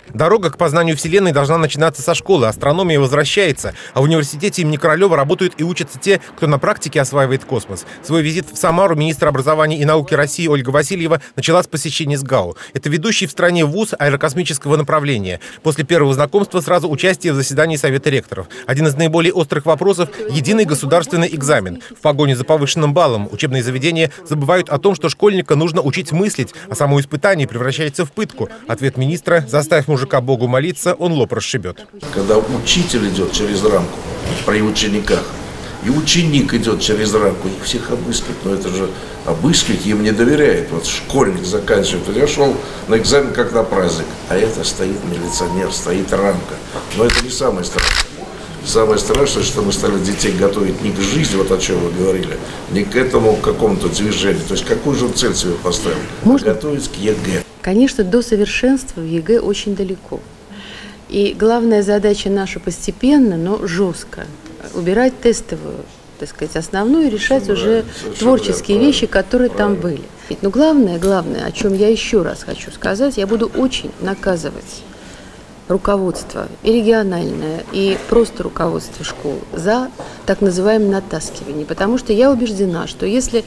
Дорога к познанию Вселенной должна начинаться со школы. Астрономия возвращается. А в университете имени Королева работают и учатся те, кто на практике осваивает космос. Свой визит в Самару министр образования и науки России Ольга Васильева начала с посещения СГАУ. Это ведущий в стране вуз аэрокосмического направления. После первого знакомства сразу участие в заседании Совета ректоров. Один из наиболее острых вопросов – единый государственный экзамен. В погоне за повышенным баллом учебные заведения забывают о том, что школьника нужно учить мыслить, а само испытание превращается в пытку. Ответ министра – заставь мужика Богу молиться, он лоб расшибет. Когда учитель идет через рамку при учениках, и ученик идет через рамку, их всех обыскивают. Но это же обыскивать им не доверяет. Вот школьник заканчивает, я шел на экзамен как на праздник, а это стоит милиционер, стоит рамка. Но это не самое страшное. Самое страшное, что мы стали детей готовить не к жизни, вот о чем вы говорили, не к этому какому-то движению. То есть какую же цель себе поставил? Готовить к ЕГЭ. Конечно, до совершенства в ЕГЭ очень далеко. И главная задача наша постепенно, но жестко убирать тестовую, так сказать, основную и решать уже творческие вещи, которые там были. Но главное, о чем я еще раз хочу сказать, я буду очень наказывать руководство и региональное, и просто руководство школ за так называемое натаскивание. Потому что я убеждена, что если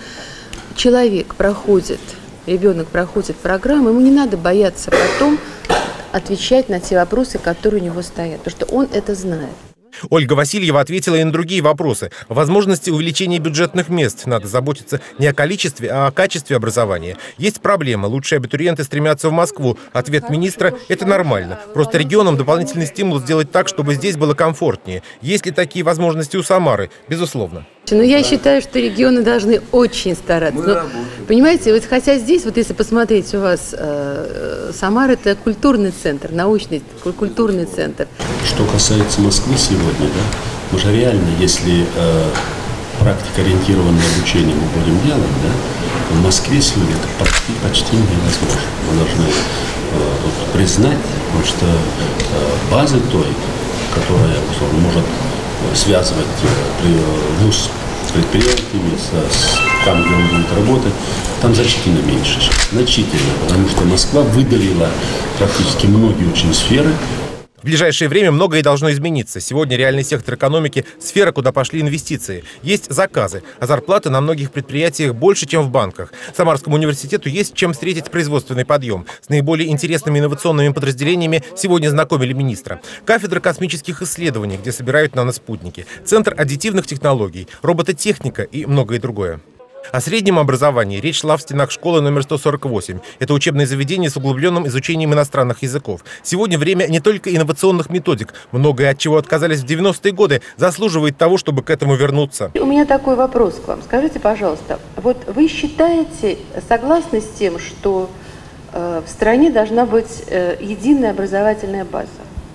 ребенок проходит программу, ему не надо бояться потом отвечать на те вопросы, которые у него стоят, потому что он это знает. Ольга Васильева ответила и на другие вопросы. О возможности увеличения бюджетных мест надо заботиться не о количестве, а о качестве образования. Есть проблема. Лучшие абитуриенты стремятся в Москву. Ответ министра – это нормально. Просто регионам дополнительный стимул сделать так, чтобы здесь было комфортнее. Есть ли такие возможности у Самары? Безусловно. Но я считаю, что регионы должны очень стараться. Но, понимаете, вот хотя здесь, вот если посмотреть, у вас Самара – это культурный центр, научный культурный центр. Что касается Москвы сегодня, да, уже реально, если практикоориентированное обучение мы будем делать, да, в Москве сегодня это почти невозможно. Мы должны признать, потому что базы той, которая может связывать вуз с предприятиями, там, где он будет работать, там значительно меньше. Значительно, потому что Москва выдавила практически многие очень сферы. В ближайшее время многое должно измениться. Сегодня реальный сектор экономики – сфера, куда пошли инвестиции. Есть заказы, а зарплаты на многих предприятиях больше, чем в банках. Самарскому университету есть чем встретить производственный подъем. С наиболее интересными инновационными подразделениями сегодня знакомили министра. Кафедра космических исследований, где собирают наноспутники. Центр аддитивных технологий, робототехника и многое другое. О среднем образовании речь шла в стенах школы номер 148. Это учебное заведение с углубленным изучением иностранных языков. Сегодня время не только инновационных методик. Многое, от чего отказались в 90-е годы, заслуживает того, чтобы к этому вернуться. У меня такой вопрос к вам. Скажите, пожалуйста, вот вы считаете, согласны с тем, что в стране должна быть единая образовательная база?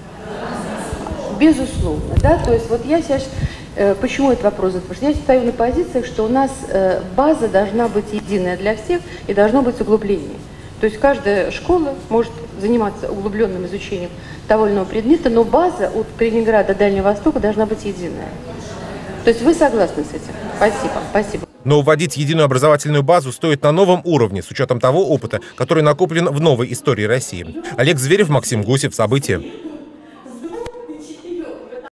Безусловно, да? То есть вот я сейчас... Почему этот вопрос? Потому что я стою на позициях, что у нас база должна быть единая для всех и должно быть углубление. То есть каждая школа может заниматься углубленным изучением того или иного предмета, но база от Калининграда до Дальнего Востока должна быть единая. То есть вы согласны с этим? Спасибо. Но вводить единую образовательную базу стоит на новом уровне, с учетом того опыта, который накоплен в новой истории России. Олег Зверев, Максим Гусев. События.